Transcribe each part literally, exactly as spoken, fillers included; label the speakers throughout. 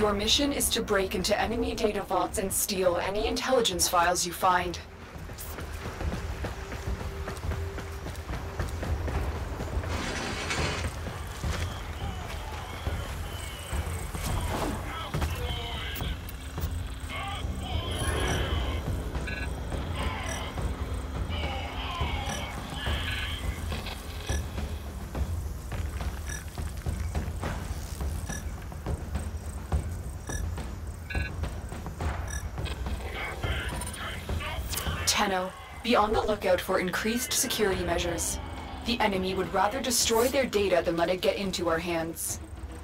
Speaker 1: Your mission is to break into enemy data vaults and steal any intelligence files you find. Tenno, be on the lookout for increased security measures. The enemy would rather destroy their data than let it get into our hands.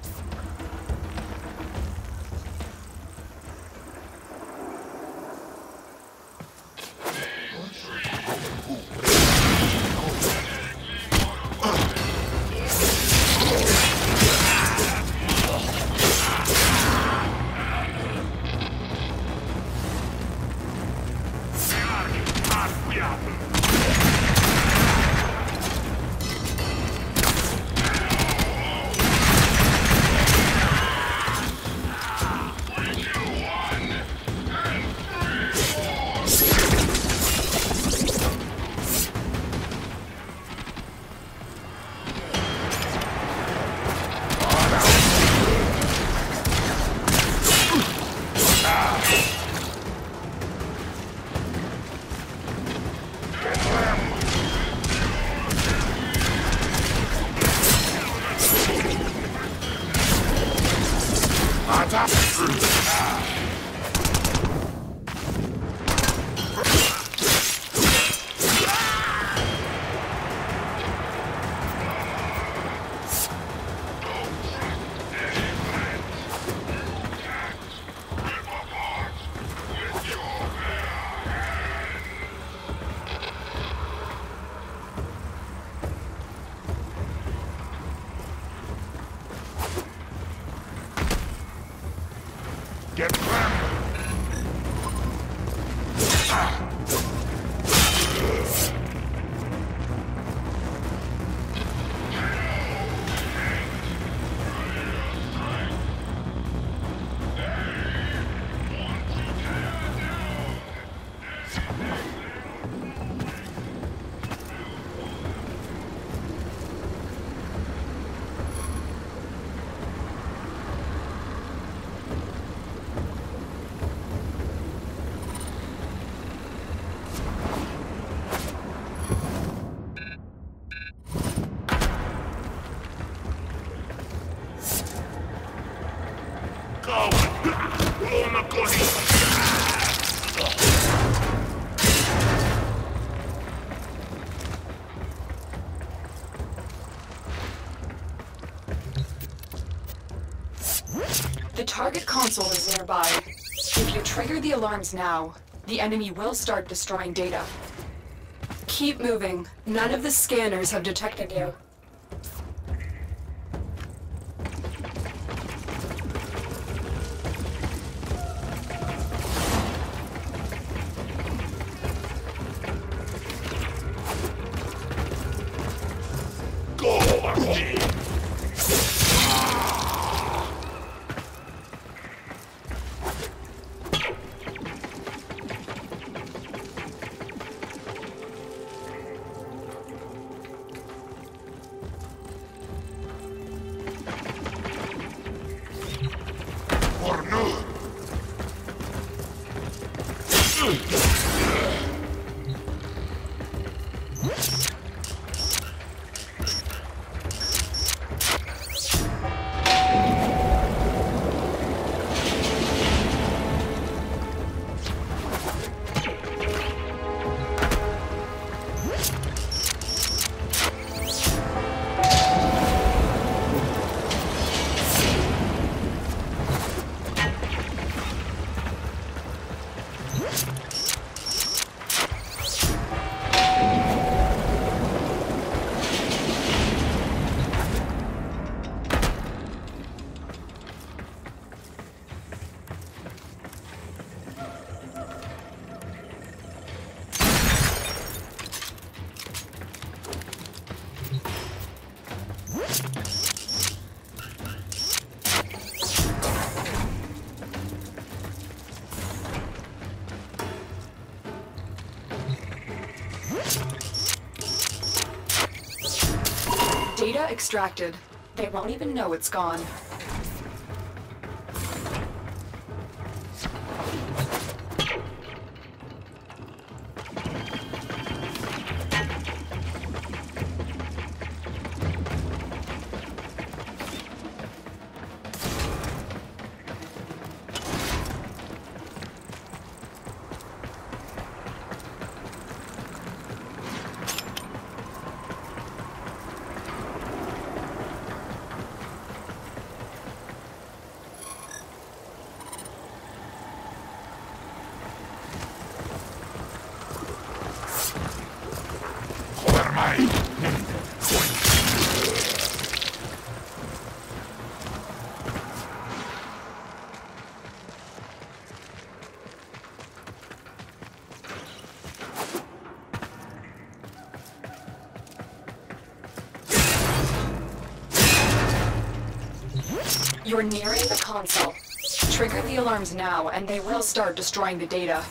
Speaker 1: The target console is nearby. If you trigger the alarms now, the enemy will start destroying data. Keep moving. None of the scanners have detected you. extracted. They won't even know it's gone. You're nearing the console. Trigger the alarms now, and they will start destroying the data.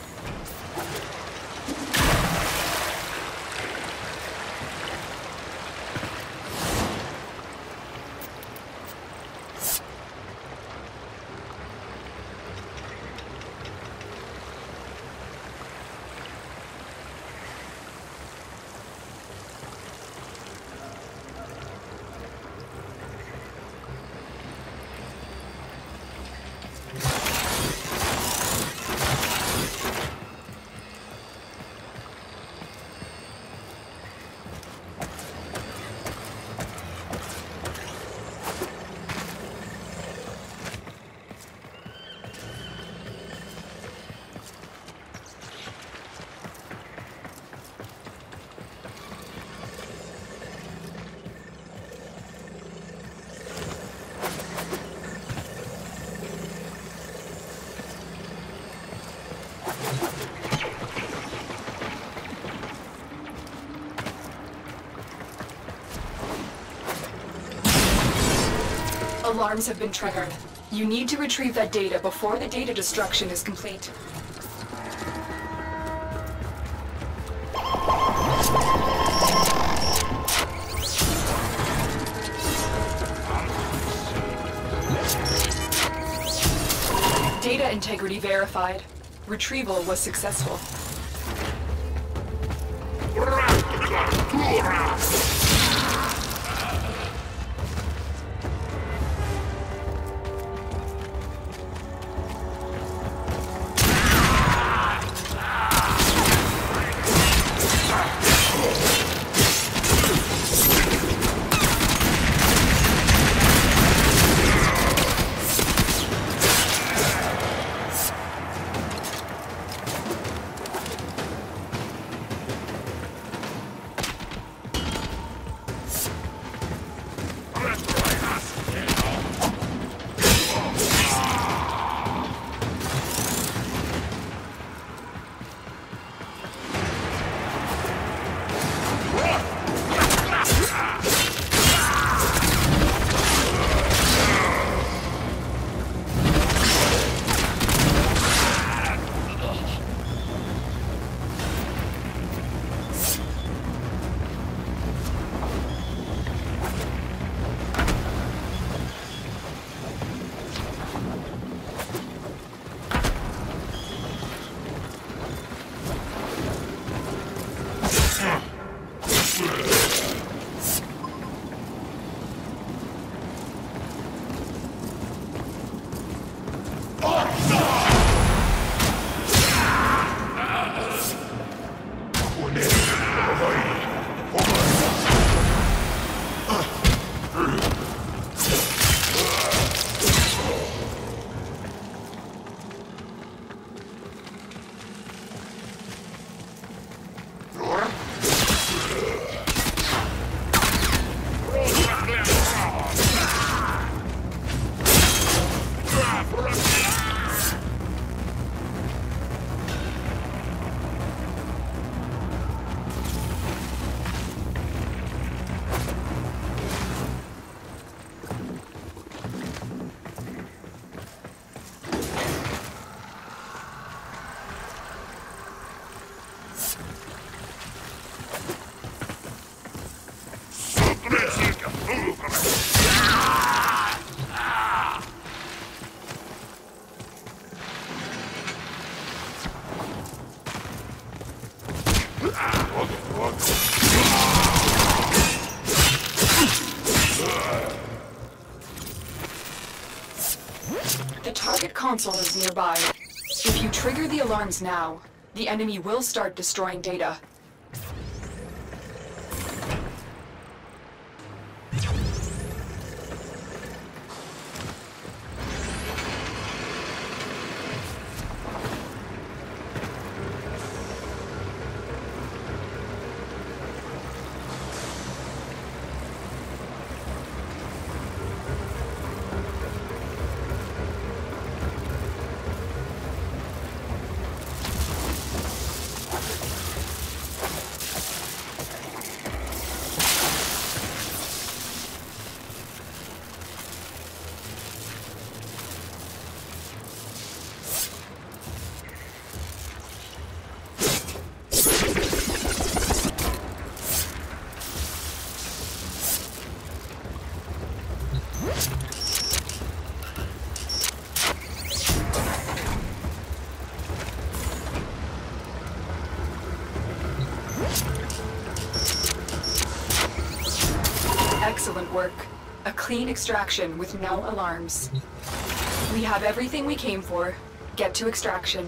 Speaker 1: Alarms have been triggered. You need to retrieve that data before the data destruction is complete. Data integrity verified. Retrieval was successful. The target console is nearby. If you trigger the alarms now, the enemy will start destroying data. Excellent work. A clean extraction with no alarms. We have everything we came for. Get to extraction.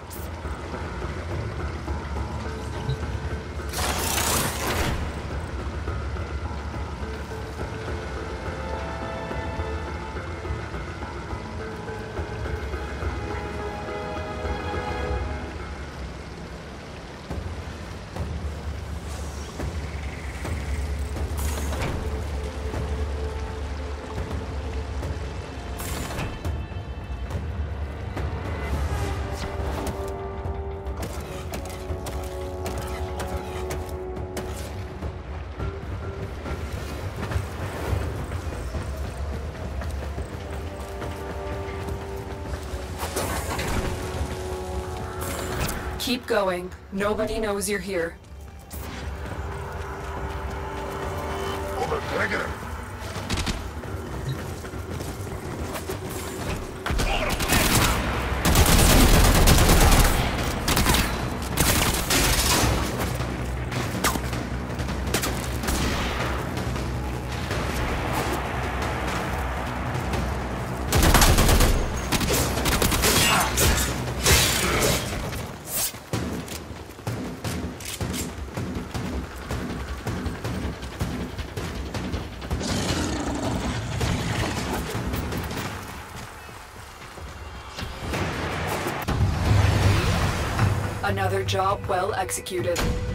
Speaker 1: Keep going. Nobody knows you're here.
Speaker 2: Overträger!
Speaker 1: Another job well executed.